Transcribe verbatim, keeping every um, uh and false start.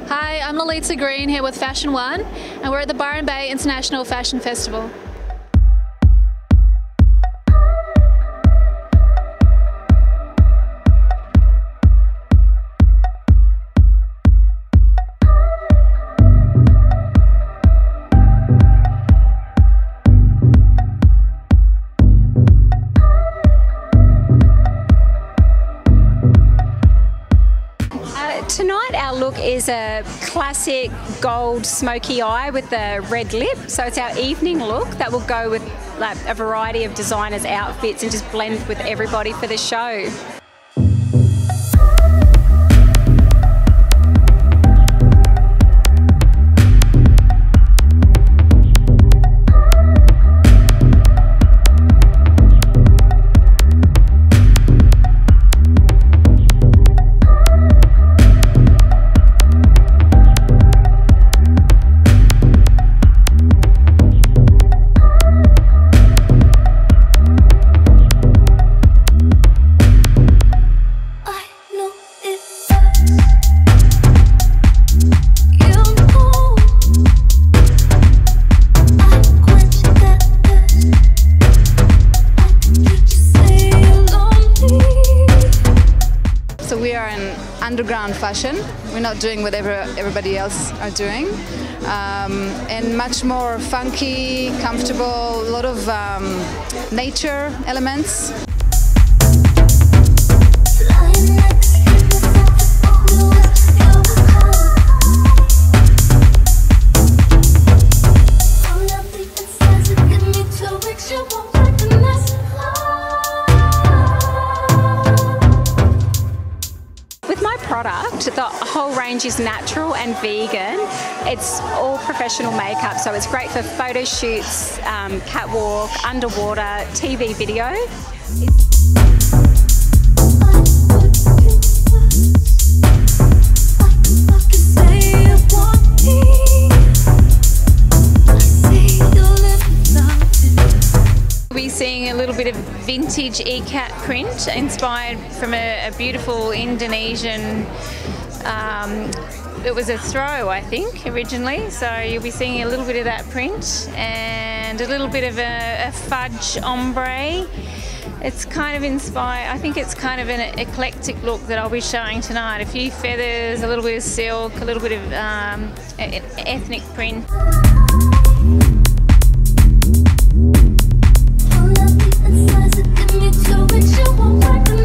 Hi, I'm Lolita Green here with Fashion One, and we're at the Byron Bay International Fashion Festival. Tonight our look is a classic gold smoky eye with the red lip. So it's our evening look that will go with like a variety of designers' outfits and just blend with everybody for the show. So we are in underground fashion. We're not doing whatever everybody else are doing. Um, and much more funky, comfortable, a lot of um, nature elements. With my product, the whole range is natural and vegan. It's all professional makeup, so it's great for photo shoots, um, catwalk, underwater, T V video. We're seeing a little bit of vintage ikat print inspired from a, a beautiful Indonesian, um, it was a throw I think originally, so you'll be seeing a little bit of that print and a little bit of a, a fudge ombre. It's kind of inspired, I think it's kind of an eclectic look that I'll be showing tonight. A few feathers, a little bit of silk, a little bit of um, ethnic print. Give me to it, you won't recognize.